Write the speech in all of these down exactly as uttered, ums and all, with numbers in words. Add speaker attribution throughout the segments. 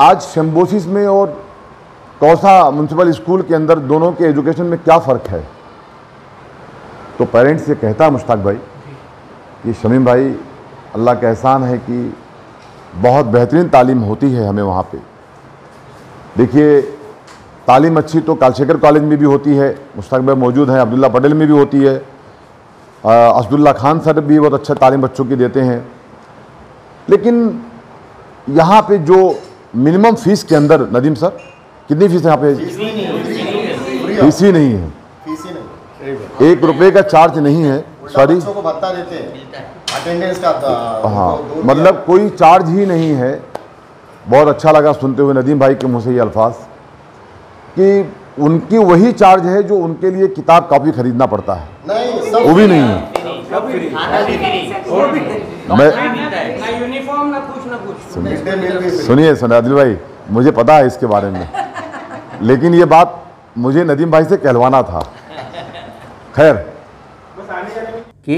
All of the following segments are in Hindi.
Speaker 1: आज सिम्बोसिस में और कौसा म्यूनसिपल स्कूल के अंदर दोनों के एजुकेशन में क्या फ़र्क है। तो पेरेंट्स से कहता है मुश्ताक भाई कि शमीम भाई, अल्लाह का एहसान है कि बहुत बेहतरीन तालीम होती है हमें वहाँ पे। देखिए, तालीम अच्छी तो कालशेखर कॉलेज में भी होती है, मुश्ताक भाई मौजूद हैं, अब्दुल्ला पटेल में भी होती है, असदुल्ला खान सर भी बहुत अच्छा तालीम बच्चों की देते हैं। लेकिन यहाँ पे जो मिनिमम फीस के अंदर, नदीम सर कितनी फीस है यहाँ पे? फीस ही नहीं है, एक रुपए का चार्ज नहीं है। सॉरी,
Speaker 2: भत्ता देते हैं, अटेंडेंस का।
Speaker 1: हाँ, मतलब कोई चार्ज ही नहीं है। बहुत अच्छा लगा सुनते हुए नदीम भाई के मुँह से ये अल्फाज कि उनकी वही चार्ज है जो उनके लिए किताब कॉपी खरीदना पड़ता है,
Speaker 2: नहीं,
Speaker 1: वो भी नहीं है। मैं सुनिए सुनिए आदिल भाई, मुझे पता है इसके बारे में, लेकिन ये बात मुझे नदीम भाई से कहलवाना था। खैर
Speaker 3: कि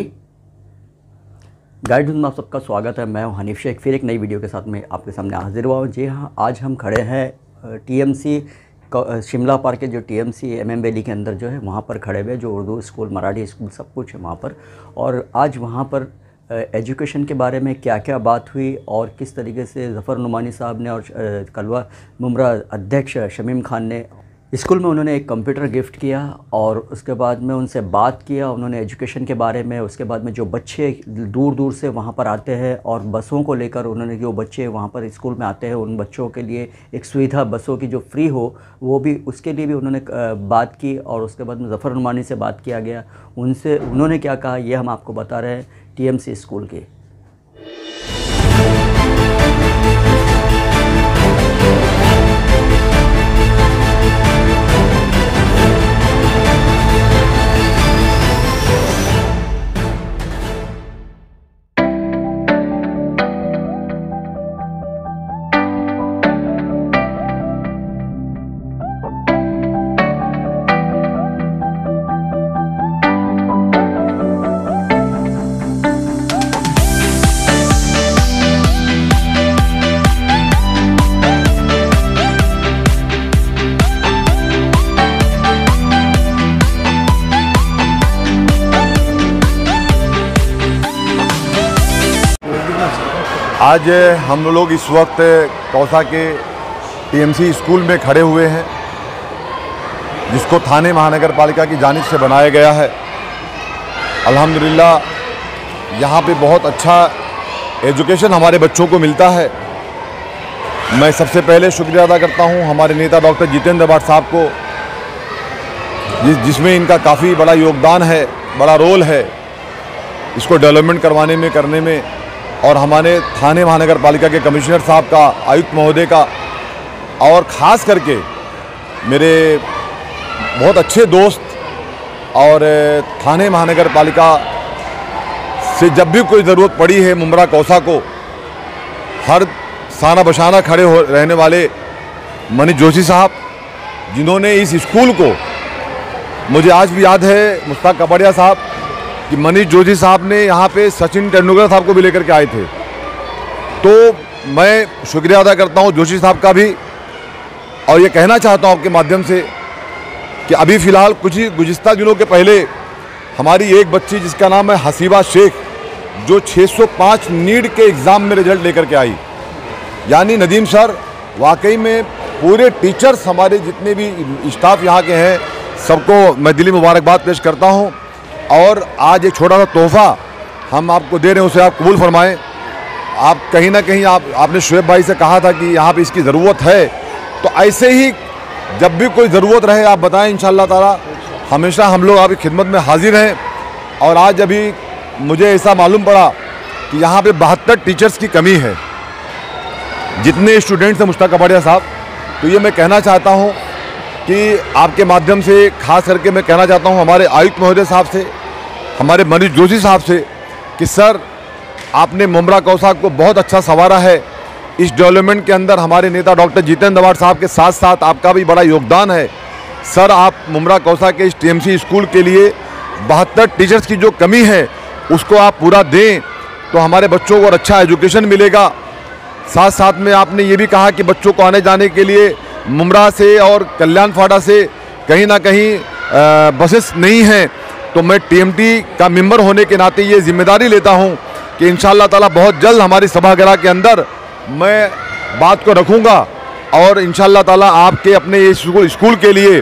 Speaker 3: गाइड में आप सबका स्वागत है। मैं हूं हनीफ शेख, फिर एक नई वीडियो के साथ में आपके सामने हाजिर हुआ हूं। जी हाँ, आज हम खड़े हैं टीएमसी शिमला पार्क के जो टीएमसी एमएम वैली के अंदर जो है वहाँ पर खड़े हुए, जो उर्दू स्कूल, मराठी स्कूल सब कुछ है वहाँ पर। और आज वहाँ पर एजुकेशन के बारे में क्या क्या बात हुई और किस तरीके से ज़फ़र नुमानी साहब ने और कलवा मुमरा अध्यक्ष शमीम खान ने स्कूल में उन्होंने एक कंप्यूटर गिफ्ट किया और उसके बाद में उनसे बात किया उन्होंने एजुकेशन के बारे में। उसके बाद में जो बच्चे दूर दूर से वहाँ पर आते हैं और बसों को लेकर उन्होंने, जो बच्चे वहाँ पर स्कूल में आते हैं उन बच्चों के लिए एक सुविधा बसों की जो फ्री हो, वो भी, उसके लिए भी उन्होंने बात की। और उसके बाद में ज़फ़र नुमानी से बात किया गया, उनसे उन्होंने क्या कहा ये हम आपको बता रहे हैं टीएमसी स्कूल के।
Speaker 1: आज हम लोग इस वक्त कौसा के टीएमसी स्कूल में खड़े हुए हैं, जिसको थाने महानगर पालिका की जानिब से बनाया गया है। अल्हम्दुलिल्लाह यहाँ पे बहुत अच्छा एजुकेशन हमारे बच्चों को मिलता है। मैं सबसे पहले शुक्रिया अदा करता हूँ हमारे नेता डॉक्टर जितेंद्र भाट साहब को, जिस जिसमें इनका काफ़ी बड़ा योगदान है, बड़ा रोल है इसको डेवलपमेंट करवाने में, करने में। और हमारे थाने महानगर पालिका के कमिश्नर साहब का, आयुक्त महोदय का, और ख़ास करके मेरे बहुत अच्छे दोस्त और थाने महानगर पालिका से जब भी कोई ज़रूरत पड़ी है मुमरा कौसा को, हर साना बशाना खड़े हो रहने वाले मनीष जोशी साहब, जिन्होंने इस स्कूल को, मुझे आज भी याद है मुश्ताक कपड़िया साहब कि मनीष जोशी साहब ने यहाँ पे सचिन तेंदुलकर साहब को भी लेकर के आए थे। तो मैं शुक्रिया अदा करता हूँ जोशी साहब का भी, और ये कहना चाहता हूँ आपके माध्यम से कि अभी फ़िलहाल कुछ ही गुज़िस्ता दिनों के पहले हमारी एक बच्ची जिसका नाम है हसीबा शेख, जो छह सौ पाँच नीट के एग्ज़ाम में रिजल्ट लेकर के आई। यानी नदीम सर, वाकई में पूरे टीचर्स, हमारे जितने भी स्टाफ यहाँ के हैं, सबको मैं दिली मुबारकबाद पेश करता हूँ। और आज एक छोटा सा तोहफ़ा हम आपको दे रहे हैं, उसे आप कबूल फरमाएं। आप कहीं ना कहीं आप आपने शुएब भाई से कहा था कि यहाँ पे इसकी ज़रूरत है, तो ऐसे ही जब भी कोई ज़रूरत रहे आप बताएं, इंशाअल्लाह ताला हमेशा हम लोग आपकी खिदमत में हाजिर हैं। और आज अभी मुझे ऐसा मालूम पड़ा कि यहाँ पे बहत्तर टीचर्स की कमी है, जितने स्टूडेंट्स हैं मुश्ताक कपड़िया साहब। तो ये मैं कहना चाहता हूँ कि आपके माध्यम से खास करके मैं कहना चाहता हूँ हमारे आयुक्त महोदय साहब से, हमारे मनीष जोशी साहब से कि सर, आपने मुमरा कौसा को बहुत अच्छा संवारा है। इस डेवलपमेंट के अंदर हमारे नेता डॉक्टर जितेंद्र भाट साहब के साथ साथ आपका भी बड़ा योगदान है। सर, आप मुमरा कौसा के इस टीएमसी स्कूल के लिए बहत्तर टीचर्स की जो कमी है उसको आप पूरा दें, तो हमारे बच्चों को और अच्छा एजुकेशन मिलेगा। साथ साथ में आपने ये भी कहा कि बच्चों को आने जाने के लिए मुमरा से और कल्याण फाड़ा से कहीं ना कहीं बसेस नहीं हैं, तो मैं टीएमटी का मेंबर होने के नाते ये जिम्मेदारी लेता हूँ कि इंशाअल्लाह ताला बहुत जल्द हमारी सभागृह के अंदर मैं बात को रखूँगा और इंशाअल्लाह ताला आपके अपने ये स्कूल स्कूल के लिए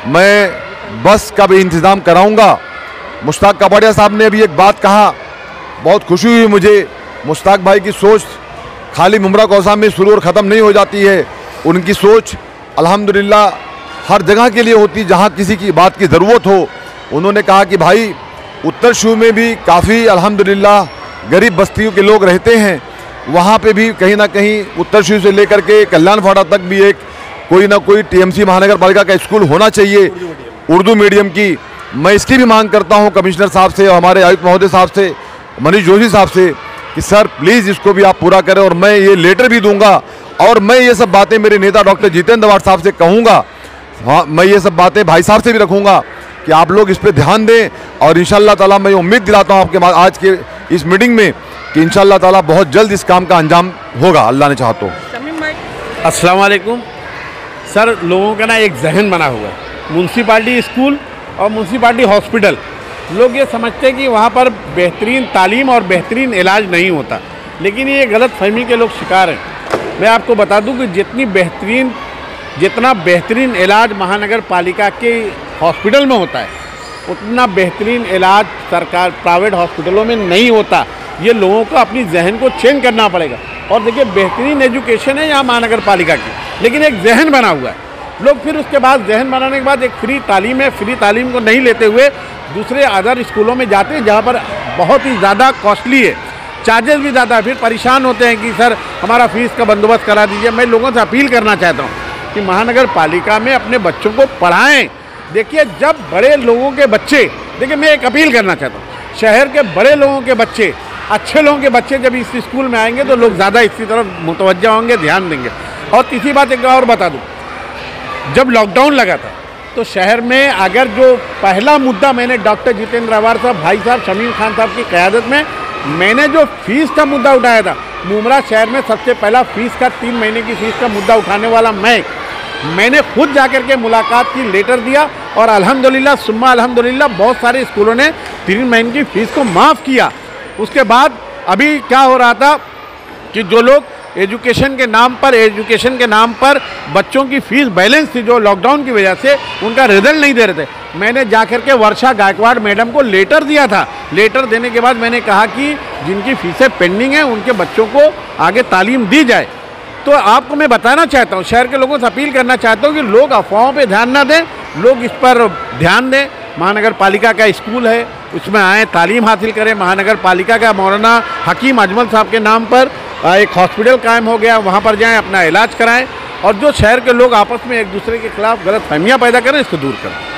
Speaker 1: मैं बस का भी इंतज़ाम कराऊँगा। मुश्ताक कापड़िया साहब ने अभी एक बात कहा, बहुत खुशी हुई मुझे। मुश्ताक भाई की सोच खाली मुमरा कौसा में शुरू और ख़त्म नहीं हो जाती है, उनकी सोच अल्हम्दुलिल्लाह हर जगह के लिए होती जहाँ किसी की बात की ज़रूरत हो। उन्होंने कहा कि भाई उत्तर शू में भी काफ़ी अल्हम्दुलिल्लाह गरीब बस्तियों के लोग रहते हैं, वहाँ पे भी कहीं ना कहीं उत्तर शू से लेकर के कल्याण फाड़ा तक भी एक कोई ना कोई टीएमसी महानगर पालिका का स्कूल होना चाहिए उर्दू मीडियम की। मैं इसकी भी मांग करता हूँ कमिश्नर साहब से और हमारे आयुक्त महोदय साहब से, मनीष जोशी साहब से, कि सर प्लीज़ इसको भी आप पूरा करें। और मैं ये लेटर भी दूंगा और मैं ये सब बातें मेरे नेता डॉक्टर जितेंद्र दवाड़ साहब से कहूँगा। हाँ, मैं ये सब बातें भाई साहब से भी रखूँगा कि आप लोग इस पर ध्यान दें और इंशाअल्लाह ताला मैं उम्मीद दिलाता हूँ आपके आज के इस मीटिंग में कि इंशाअल्लाह ताला बहुत जल्द इस काम का अंजाम होगा, अल्लाह ने चाहा तो।
Speaker 4: अस्सलाम वालेकुम सर, लोगों का ना एक जहन बना हुआ है, म्यूनसिपाल्टी स्कूल और म्यूनसिपाल्टी हॉस्पिटल, लोग ये समझते हैं कि वहाँ पर बेहतरीन तालीम और बेहतरीन इलाज नहीं होता, लेकिन ये गलत फहमी के लोग शिकार हैं। मैं आपको बता दूं कि जितनी बेहतरीन जितना बेहतरीन इलाज महानगर पालिका के हॉस्पिटल में होता है, उतना बेहतरीन इलाज सरकार प्राइवेट हॉस्पिटलों में नहीं होता। ये लोगों को अपनी जहन को चेंज करना पड़ेगा। और देखिए, बेहतरीन एजुकेशन है यहाँ महानगर पालिका की, लेकिन एक जहन बना हुआ है। लोग फिर उसके बाद जहन बनाने के बाद एक फ्री तालीम है, फ्री तालीम को नहीं लेते हुए दूसरे अदर स्कूलों में जाते हैं जहाँ पर बहुत ही ज़्यादा कॉस्टली है, चार्जेस भी ज़्यादा है। फिर परेशान होते हैं कि सर हमारा फीस का बंदोबस्त करा दीजिए। मैं लोगों से अपील करना चाहता हूँ कि महानगर पालिका में अपने बच्चों को पढ़ाएं। देखिए, जब बड़े लोगों के बच्चे, देखिए मैं एक अपील करना चाहता हूँ, शहर के बड़े लोगों के बच्चे, अच्छे लोगों के बच्चे जब इस स्कूल में आएंगे तो लोग ज़्यादा इसकी तरफ मुतवज्जा होंगे, ध्यान देंगे। और तीसरी बात एक और बता दूँ, जब लॉकडाउन लगा था तो शहर में अगर जो पहला मुद्दा मैंने डॉक्टर जितेंद्र दवाड़ साहब, भाई साहब शमीम खान साहब की क़यादत में मैंने जो फीस का मुद्दा उठाया था, मुमरा शहर में सबसे पहला फीस का तीन महीने की फीस का मुद्दा उठाने वाला मैं मैंने खुद जाकर के मुलाकात की, लेटर दिया और अल्हम्दुलिल्लाह सुम्मा अल्हम्दुलिल्लाह बहुत सारे स्कूलों ने तीन महीने की फ़ीस को माफ़ किया। उसके बाद अभी क्या हो रहा था कि जो लोग एजुकेशन के नाम पर एजुकेशन के नाम पर बच्चों की फ़ीस बैलेंस थी, जो लॉकडाउन की वजह से उनका रिजल्ट नहीं दे रहे थे, मैंने जाकर के वर्षा गायकवाड़ मैडम को लेटर दिया था। लेटर देने के बाद मैंने कहा कि जिनकी फ़ीसें पेंडिंग हैं उनके बच्चों को आगे तालीम दी जाए। तो आपको मैं बताना चाहता हूँ, शहर के लोगों से अपील करना चाहता हूँ कि लोग अफवाहों पर ध्यान ना दें, लोग इस पर ध्यान दें। महानगर पालिका का स्कूल है, उसमें आएँ, तालीम हासिल करें। महानगर पालिका का मौलाना हकीम अजमल साहब के नाम पर एक हॉस्पिटल कायम हो गया, वहाँ पर जाएं, अपना इलाज कराएं। और जो शहर के लोग आपस में एक दूसरे के खिलाफ गलत फहमियाँ पैदा करें, इसको दूर करें।